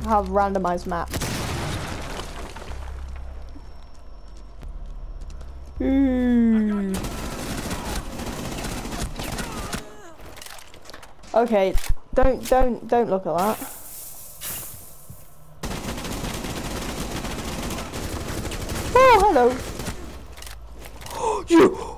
have randomized maps. Okay, don't look at that. Oh, hello. You.